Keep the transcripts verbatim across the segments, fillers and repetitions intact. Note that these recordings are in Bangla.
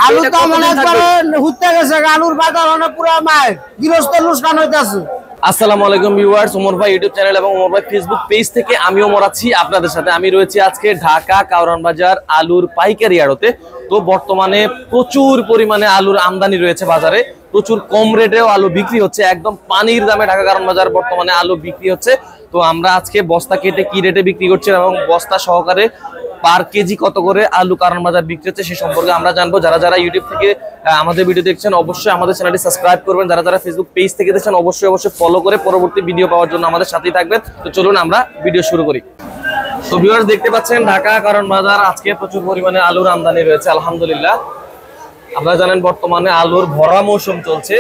আলু তো মনে করেন হুতে গেছে, আলুর বাজার অনেক পুরো মায়ের গৃহস্থ লোকসান হইতাছে। আসসালামু আলাইকুম ভিউয়ার্স, ওমর ভাই ইউটিউব চ্যানেল এবং ওমর ভাই ফেসবুক পেজ থেকে আমি ওমর আছি আপনাদের সাথে। আমি রয়েছি আজকে ঢাকা কারওয়ান বাজার আলুর পাইকারি আড়তে। তো বর্তমানে প্রচুর পরিমাণে আলুর আমদানি রয়েছে বাজারে, প্রচুর কম রেটেও আলু বিক্রি হচ্ছে, একদম পানির দামে ঢাকা কারওয়ান বাজার বর্তমানে আলু বিক্রি হচ্ছে। তো আমরা আজকে বস্তা কেটে কি রেটে বিক্রি করছি এবং বস্তা সহকারে পার কেজি কত করে আলু কারওয়ান বাজার বিক্রি হচ্ছে সে সম্পর্কে আমরা জানবো। যারা যারা ইউটিউব থেকে আমাদের ভিডিও দেখছেন অবশ্যই আমাদের চ্যানেলটি সাবস্ক্রাইব করবেন, যারা যারা ফেসবুক পেজ থেকে দেখছেন অবশ্যই অবশ্যই ফলো করে পরবর্তী ভিডিও পাওয়ার জন্য আমাদের সাথেই থাকবেন। তো চলুন আমরা ভিডিও শুরু করি। তো ভিউয়ার্স দেখতে পাচ্ছেন ঢাকা কারওয়ান বাজার আজকে প্রচুর পরিমাণে আলুর আমদানি রয়েছে আলহামদুলিল্লাহ। আপনারা জানেন বর্তমানে আলুর ভরা মৌসুম চলছে।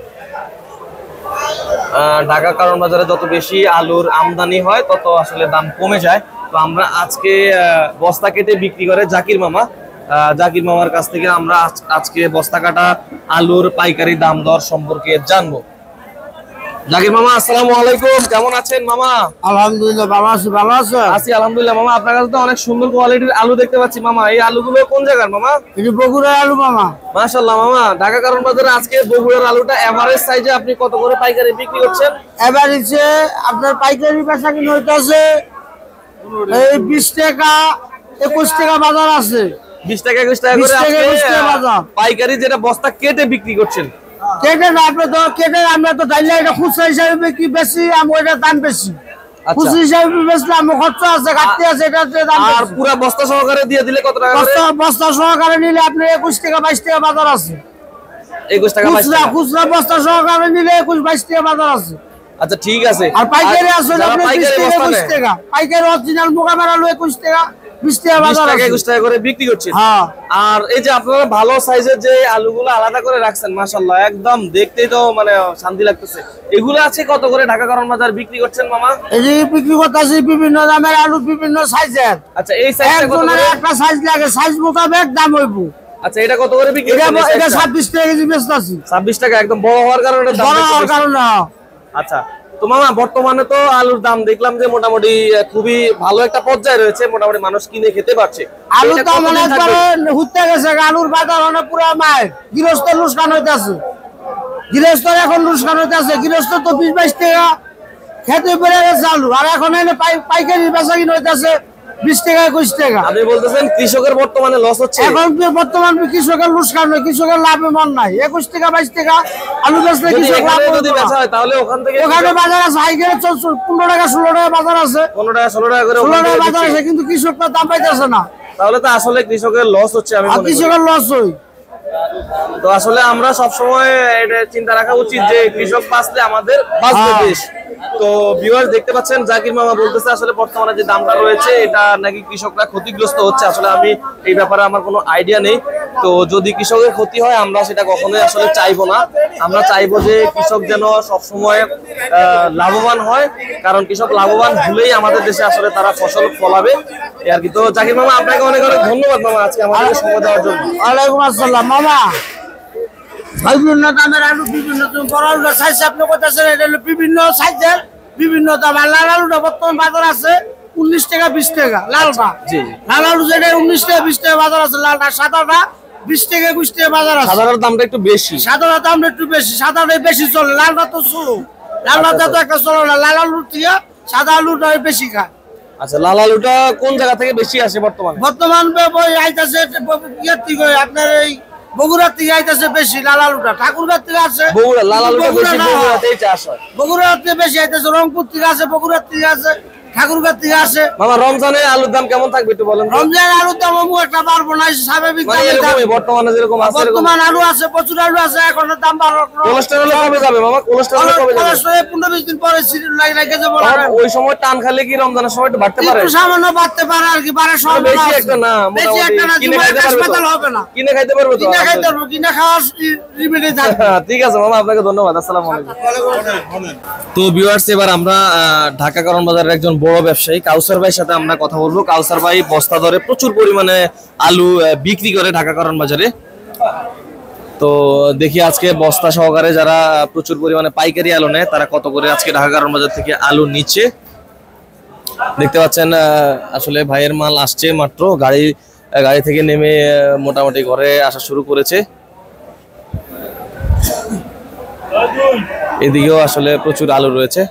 ঢাকা কারওয়ান বাজারে যত বেশি আলুর আমদানি হয় তত আসলে দাম কমে যায়। তো আমরা আজকে বস্তা কেটে বিক্রি করে জাকির মামা, জাকির মামার কাছ থেকে আমরা আজকে বস্তা কাটা আলুর পাইকারি দাম দর সম্পর্কে জানবো। জাকির মামা আসসালামু আলাইকুম, কেমন আছেন মামা? আলহামদুলিল্লাহ ভালো আছি। ভালো আছো? আছি আলহামদুলিল্লাহ। মামা আপনার কাছে তো অনেক সুন্দর কোয়ালিটির আলু দেখতে পাচ্ছি মামা, এই আলুগুলো কোন জায়গার মামা? এটা বগুড়ার আলু মামা। মাশাআল্লাহ মামা, ঢাকা কারওয়ান বাজারে আজকে বগুড়ার আলুটা এভারেজ সাইজে আপনি কত করে পাইকারি বিক্রি করছেন? এভারেজে আপনার পাইকারি বেচা কিনা হইতাছে এই বিশ টাকা একুশ টাকা বাজার আছে। বিশ টাকা একুশ টাকা করে পাইকারি যেটা বস্তা কেটে বিক্রি করছেন? কেটে না, আপনি তো কেটে আমরা তো ডাইলে এটা খুচরা হিসাবে বিক্রি বেশি, আমি ওইটার দাম বেশি। খুচরা হিসাবে বেচলে আমার খরচা আছে, ঘাটতি আছে, এটা দাম। আর পুরো বস্তা সহকারে দিয়ে দিলে কত টাকা? বস্তা বস্তা সহকারে নিলে আপনি একুশ টাকা বাইশ টাকা বাজার আছে। একুশ টাকা বাইশ টাকা খুচরা বস্তা সহকারে নিলে একুশ বাইশ টাকা বাজার আছে। আচ্ছা ঠিক আছে। আর পাইকারি আছে আপনি বিশ টাকা একুশ টাকা, পাইকারি অরিজিনাল মোকামের আলু একুশ টাকা বিশ টাকা বাজার আছে, একুশ টাকা করে বিক্রি করছেন। হ্যাঁ। আর এই যে আপনারা ভালো সাইজের যে আলুগুলো আলাদা করে রাখছেন মাশাআল্লাহ, একদম দেখতেই তো মানে শান্তি লাগতেছে। এগুলো আছে কত করে ঢাকা কারওয়ান বাজার বিক্রি করছেন মামা? এই যে বিক্রি করতেছি বিভিন্ন দামের আলু, বিভিন্ন সাইজের। আচ্ছা এই সাইজটা কত করে? একটা সাইজ লাগে, সাইজ মোতাবেক দাম হইব। আচ্ছা এটা কত করে বিক্রি করছেন? এটা ছাব্বিশ টাকা কেজি বেচতাছি। ছাব্বিশ টাকা, একদম বড় হওয়ার কারণে দাম বড় হওয়ার কারণে। আচ্ছা তো মামা বর্তমানে তো আলুর দাম দেখলাম যে মোটামুটি খুবই ভালো একটা পর্যায়ে রয়েছে, মোটামুটি মানুষ কিনে খেতে পারছে। আলু তো মনে করেন হুতে গেছে, আলুর বাজার অনেক পুরো মায়ের গৃহস্থ লোকসান হইতাছে। গৃহস্থ এখন লোকসান হইতাছে, গৃহস্থ তো বিশ বাইশ টাকা খেতে পেরে গেছে আলু, আর এখন এনে পাইকারি বেচা কিনা হইতাছে বিশ টাকা একুশ টাকা। আপনি বলতেছেন কৃষকের বর্তমানে লস হচ্ছে? এখন বর্তমান কৃষকের লোকসান নয়, কৃষকের লাভে মন নাই। একুশ টাকা বাইশ টাকা আলু বেচলে কৃষক লাভ যদি বেচা হয় তাহলে ওখান থেকে ওখানে বাজার আছে হাইগেরে পনেরো টাকা ষোলো টাকা বাজার আছে, পনেরো টাকা ষোলো টাকা করে ষোলো টাকা বাজার আছে, কিন্তু কৃষকরা দাম পাইতেছে না। তাহলে তো আসলে কৃষকের লস হচ্ছে। আমি কৃষকের লস হই। তো আসলে আমরা সবসময় এটা চিন্তা রাখা উচিত যে কৃষক বাঁচলে আমাদের বাঁচবে দেশ। তো ভিউয়ার্স দেখতে পাচ্ছেন জাকির মামা বলতেছে আসলে বর্তমানে যে দামটা রয়েছে এটা নাকি কৃষকরা ক্ষতিগ্রস্ত হচ্ছে। আসলে আমি এই ব্যাপারে আমার কোনো আইডিয়া নেই। তো যদি কৃষকের ক্ষতি হয় আমরা সেটা কখনোই আসলে চাইবো না। আমরা চাইবো যে কৃষক যেন সবসময় লাভবান হয়, কারণ কৃষক লাভবান হলেই আমাদের দেশে আসলে তারা ফসল ফলাবে আর কি। তো জাকির মামা আপনাকে অনেক অনেক ধন্যবাদ মামা আজকে আমাদের সময় দেওয়ার জন্য। ওয়ালাইকুম আসসালাম মামা। বিভিন্ন দামের আলু, বিভিন্ন বড় আলুটা সাইজ আপনি কোথায়, এটা হলো বিভিন্ন সাইজের বিভিন্ন দাম। আর লাল আলুটা বর্তমান বাজার আছে উনিশ টাকা বিশ টাকা। লালটা লাল আলু যেটা উনিশ টাকা বিশ টাকা বাজার আছে, লালটা সাদাটা বিশ টাকা একুশ টাকা বাজার আছে। সাদাটার দামটা একটু বেশি, সাদাটার দামটা একটু বেশি, সাদাটাই বেশি চলে, লালটা তো চলো, লালটা তো একটা চলো না। লাল আলুর থেকে সাদা আলুটা বেশি খায়। আচ্ছা লাল আলুটা কোন জায়গা থেকে বেশি আসে বর্তমানে? বর্তমান আইতাছে ইয়ার থেকে আপনার এই বগুড়ার থেকে আইতাছে বেশি লাল আলুটা, ঠাকুরগাঁও থেকে আছে বগুড়া। লাল আলুটা বেশি বগুড়াতেই চাষ হয়, বগুড়ার থেকে বেশি আইতাছে, রংপুর থেকে আছে, বগুড়ার থেকে আছে, ঠাকুরগাঁও থেকে আছে। মামা রমজানে আলুর দাম কেমন থাকবে একটু বলেন? রমজান আলুর দাম আমি একটা পারবো না, স্বাভাবিক বর্তমানে যেরকম আছে বর্তমান আলু আছে, প্রচুর আলু আছে, এখন দাম বাড়লো। কোলেস্টেরল কবে যাবে মামা? কোলেস্টেরল কবে যাবে? কোলেস্টেরল পনেরো বিশ দিন পরে লাগে লাগে যাবে। ওই সময় টান খালে কি রমজানের সময় একটু বাড়তে পারে? একটু সামান্য বাড়তে পারে আর কি, বাড়ার সময় বেশি একটা না, বেশি একটা না, কিনে খাইতে পারবে হবে না, কিনে খাইতে পারবে তো, কিনে খাইতে পারবে, কিনে খাওয়ার লিমিটে থাকবে। ঠিক আছে মামা, আপনাকে ধন্যবাদ। আসসালামু আলাইকুম। তো ভিউয়ার্স এবার আমরা ঢাকা কারওয়ান বাজারের একজন বড় ব্যবসায়ী কাউসার ভাইয়ের সাথে আমরা কথা বলবো। কাউসার ভাই বস্তা দরে প্রচুর পরিমাণে আলু বিক্রি করে ঢাকা কারওয়ান বাজারে। তো দেখি আজকে বস্তা সহকারে যারা প্রচুর পরিমাণে পাইকারি আলু নেয় তারা কত করে আজকে ঢাকা কারওয়ান বাজার থেকে আলু নিচ্ছে। দেখতে পাচ্ছেন আসলে ভাইয়ের মাল আসছে মাত্র, গাড়ি গাড়ি থেকে নেমে মোটামুটি ঘরে আসা শুরু করেছে। এদিকেও আসলে প্রচুর আলু রয়েছে।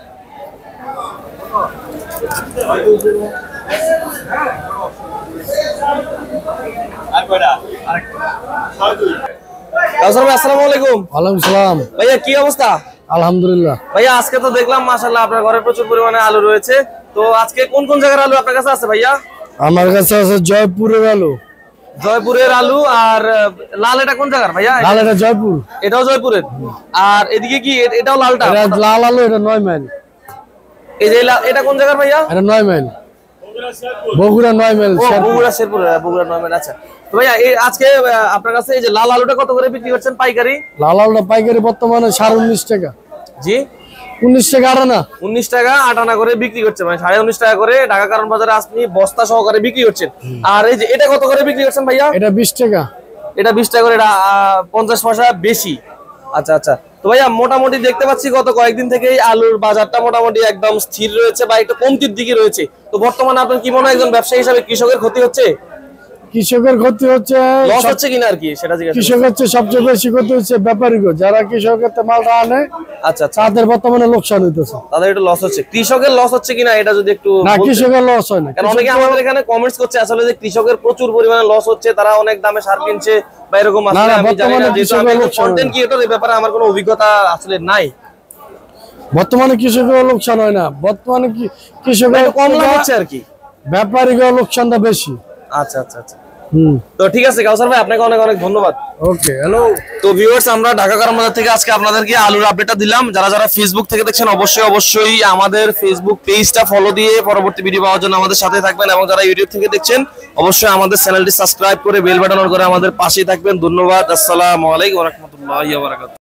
আসসালামু আলাইকুম। ওয়ালাইকুম সালাম। ভাইয়া কি অবস্থা? আলহামদুলিল্লাহ। ভাইয়া আজকে তো দেখলাম মাশাআল্লাহ আপনার ঘরে প্রচুর পরিমাণে আলু রয়েছে। তো আজকে কোন কোন জায়গার আলু আপনার কাছে আছে ভাইয়া? আমার কাছে আছে জয়পুরের আলু। জয়পুরের আলু। আর লাল এটা কোন জায়গার ভাইয়া? লাল এটা জয়পুর। এটাও জয়পুরের। আর এদিকে কি এটাও লালটা? এটা লাল আলু, এটা নয় মাইল। এই যে এটা কোন জায়গার ভাইয়া? এটা নয় মাইল, বগুড়া নয় মাইল। ও বগুড়া শেরপুর, বগুড়া নয় মাইল। আচ্ছা তো ভাইয়া এই আজকে আপনার কাছে এই যে লাল আলুটা কত করে বিক্রি করছেন পাইকারি? লাল আলুটা পাইকারি বর্তমানে সাড়ে উনিশ টাকা। জি উনিশ টাকা আটানা। উনিশ টাকা আটানা করে বিক্রি করছে, মানে সাড়ে উনিশ টাকা করে ঢাকা কারণ বাজারে আপনি বস্তা সহকারে বিক্রি করছেন। আর এই যে এটা কত করে বিক্রি করছেন ভাইয়া? এটা বিশ টাকা। এটা বিশ টাকা করে, এটা পঞ্চাশ পয়সা বেশি। আচ্ছা আচ্ছা তো ভাইয়া মোটামুটি দেখতে পাচ্ছি গত কয়েকদিন থেকেই আলুর বাজারটা মোটামুটি একদম স্থির রয়েছে বা একটু কমতির দিকে রয়েছে। তো বর্তমানে আপনার কি মনে হয় একজন ব্যবসায়ী হিসাবে কৃষকের ক্ষতি হচ্ছে? কৃষকের ক্ষতি হচ্ছে, লস হচ্ছে কিনা আর কি সেটা জিজ্ঞাসা। কৃষক হচ্ছে সবচেয়ে বেশি ক্ষতি হচ্ছে ব্যাপারীকে, যারা কৃষকের মালটা আনে। আচ্ছা আচ্ছা তাদের বর্তমানে লোকসান হইতেছে। তাদের একটু লস হচ্ছে। কৃষকের লস হচ্ছে কিনা এটা যদি একটু না, কৃষকের লস হয় না। কারণ অনেকে আমাদের এখানে কমেন্টস করছে আসলে যে কৃষকের প্রচুর পরিমাণে লস হচ্ছে, তারা অনেক দামে সার কিনছে বা এরকম। আসলে আমি জানি না, যেহেতু আমি কন্টেন্ট ক্রিয়েটর, এই ব্যাপারে আমার কোনো অভিজ্ঞতা আসলে নাই। বর্তমানে কৃষকের লোকসান হয় না, বর্তমানে কি কৃষকের কম লাভ হচ্ছে আর কি, ব্যাপারীর লোকসানটা বেশি। আচ্ছা আচ্ছা আচ্ছা তো ঠিক আছে কাউসার ভাই, আপনাকে অনেক অনেক ধন্যবাদ। ওকে, হ্যালো। তো ভিউয়ার্স, আমরা ঢাকা কারণ বাজার থেকে আজকে আপনাদেরকে আলুর আপডেটটা দিলাম। যারা যারা ফেসবুক থেকে দেখছেন অবশ্যই অবশ্যই আমাদের ফেসবুক পেজটা ফলো দিয়ে পরবর্তী ভিডিও পাওয়ার জন্য আমাদের সাথে থাকবেন, এবং যারা ইউটিউব থেকে দেখছেন অবশ্যই আমাদের চ্যানেলটি সাবস্ক্রাইব করে বেল বাটন অন করে আমাদের পাশেই থাকবেন। ধন্যবাদ। আসসালামু আলাইকুম ওয়া রাহমাতুল্লাহি ওয়া বারাকাতুহু।